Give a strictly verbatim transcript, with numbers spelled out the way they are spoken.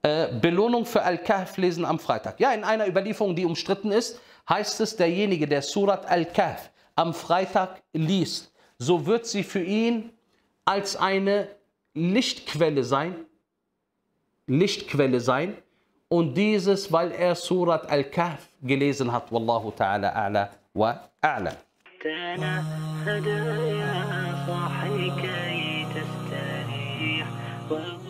äh, Belohnung für Al-Kahf lesen am Freitag. Ja, in einer Überlieferung, die umstritten ist, heißt es, derjenige, der Surat Al-Kahf am Freitag liest, so wird sie für ihn als eine Lichtquelle sein, Lichtquelle sein, und dieses, weil er Surat Al-Kahf gelesen hat. Wallahu ta'ala a'la wa a'lam. هدايا صاحي كي تستريح